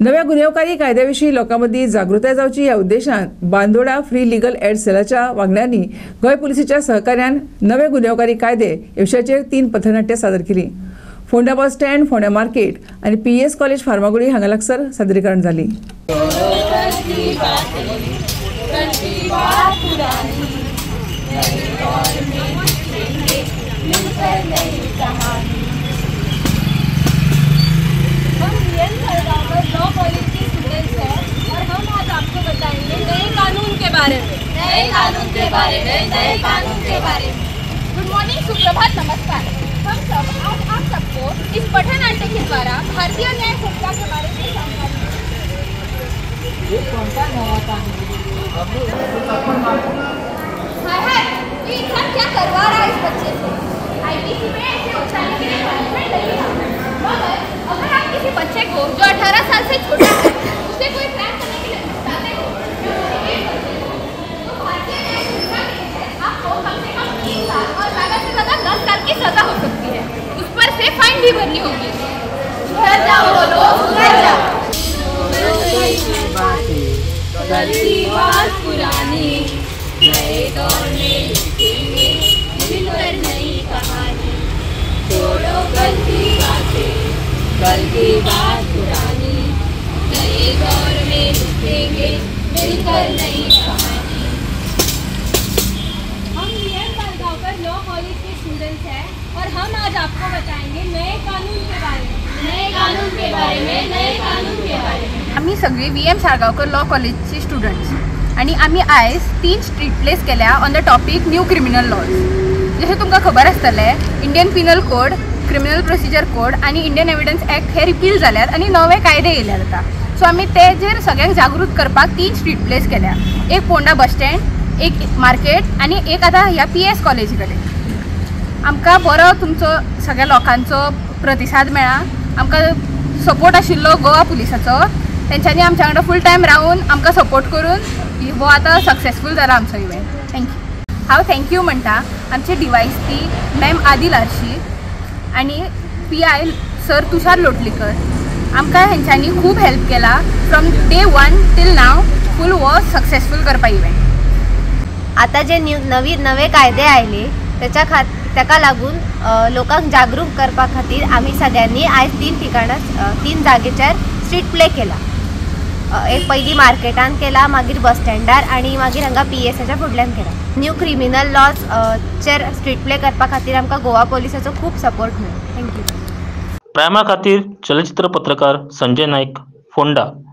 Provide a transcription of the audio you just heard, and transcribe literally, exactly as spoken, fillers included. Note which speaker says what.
Speaker 1: नव्या गुन्हेगारी कायद्याविषयी लोकांमध्ये जागृताय जावची ह्या उद्देशान बांदोडा फ्री लीगल एड सेलाच्या वांगड्यांनी गोंय पुलिसेच्या सहकार्यान नवे गुन्हेगारी कायदे ह्या विशयाचेर तीन पथनाट्यां सादर केली। Ponda bus stand, Ponda market आणि पीएस कॉलेज फार्मागुडी हांगा लागसर सादरीकरण जाली।
Speaker 2: लॉ कॉलेज के स्टूडेंट्स हैं और हम आज आपको बताएंगे नए कानून के बारे में नए कानून के बारे में नए कानून के बारे में गुड मॉर्निंग, सुप्रभात, नमस्कार। हम सब आज आप सबको इस पठनाट्य के द्वारा भारतीय न्याय संहिता के बारे में जानकारी देंगे। हाय हाय, ये इंसान क्या करवा रहा है इस बच्चे से? आईपीसी में ऐसे उठाने के लिए पनिशमेंट नहीं था, मगर अगर आप किसी बच्चे को जो अठारह साल से छोटा है उसे कोई क्राइम करने के लिए उकसाते हो तो भारतीय न्याय संहिता के तहत आपको कम से कम तीन साल और ज्यादा से ज्यादा दस साल की सजा हो सकती है। उस पर से फाइन भी भरनी होगी। सुधर जाओ बोलो, सुधर जाओ। गलती बात पुरानी, नए दौर में लिखेंगे मिलकर नई कहानी। छोड़ो गलती बातें, गलती बात पुरानी, नए दौर में लिखेंगे मिलकर नई कहानी। हम वीएम बालगांवकर लॉ कॉलेज के स्टूडेंट्स हैं और हम आज आपको बताएंगे नए कानून के बारे में नए कानून के बारे में नए कानून के बारे में आम्ही सगळे वीएम साळगांवकर लॉ कॉलेजचे स्टुडंट्स आणि आम्ही आयज तीन स्ट्रीट प्लेस केल्या on the topic new criminal laws. जशें तुमकां खबर आसतलें, Indian penal code, criminal procedure code आणि इंडियन एविडन्स ॲक्ट हे रिपील जाल्यात आणि नवे कायदे येयले जाता। सो आमी तेजेर सगळ्यांक जागृत करपाक तीन स्ट्रीट प्लेस केल्या। एक फोंडा बस स्टँड, एक मार्केट आणि एक आता ह्या पीएस कॉलेजी कडेन। आमकां बरो तुमचो सगळ्या लोकांचो प्रतिसाद मेळ्ळा। आमकां सपोर्ट आशिल्लो गोवा पुलिसाचो, तेंच्यांनी आमच्या वांगडा फूल टायम रावन आमकां सपोर्ट करून हो आतां सक्सेसफूल जाला आमचो इव्हेंट। थँक्यू। हांव थँक्यू म्हणटा आमचे डिवायस ती मॅम आदिल आर्शी आणि P I sir Tushar Lotlikar. आमकां हेंच्यांनी खूब हेल्प केला फ्रॉम डे वन टील नाव फूल हो सक्सेसफूल करपा इव्हेंट।
Speaker 3: आता जे न्यू नवी नवे कायदे आयले त्याच्या खात ताका लागून लोकांक जागरूक करपा खातीर आमी सगळ्यांनी आयज तीन ठिकाणां तीन जागेचेर स्ट्रीट प्ले केला। एक पहिली मार्केटान केला, मागीर बस स्टँडार आणि मागीर हांगा पी एस एच्या फुडल्यान केला। न्यू क्रिमिनल लॉज चेर स्ट्रीट प्ले करपा खातीर आमकां गोवा पोलिसाचो खूब सपोर्ट मेळ्ळो। थँक्यू।
Speaker 4: प्रायमा खातीर चलचित्र पत्रकार संजय नाईक, फोंडा।